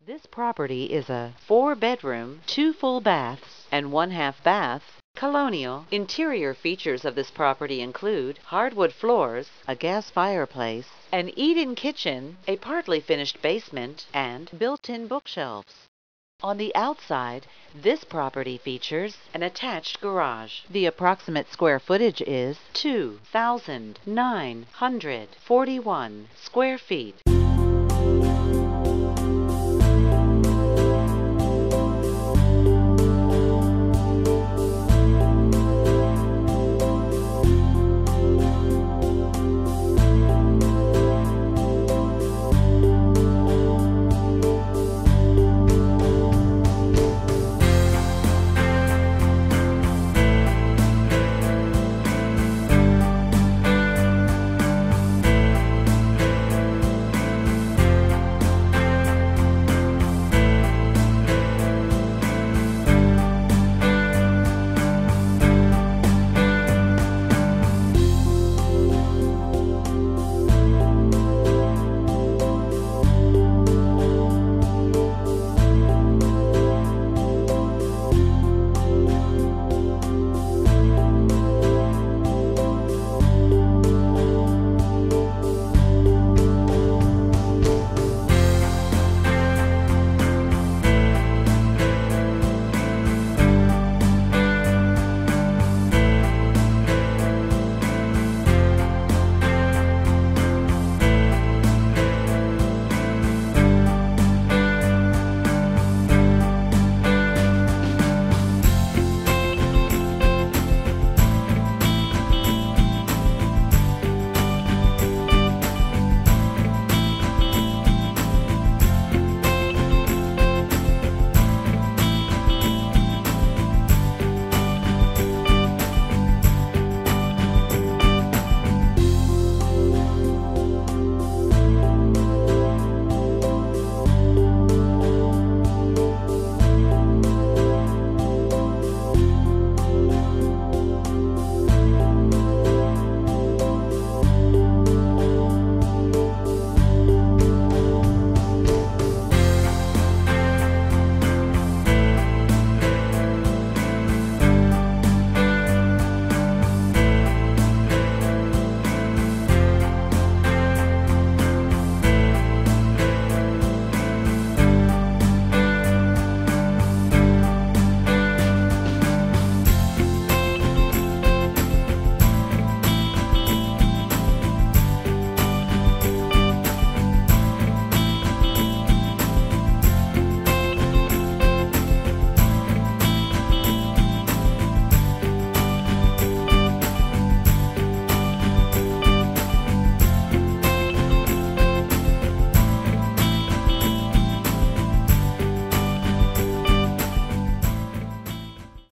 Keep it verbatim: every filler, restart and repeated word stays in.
This property is a four-bedroom, two full baths, and one-half bath, colonial. Interior features of this property include hardwood floors, a gas fireplace, an eat-in kitchen, a partly finished basement, and built-in bookshelves. On the outside, this property features an attached garage. The approximate square footage is two thousand nine hundred forty-one square feet.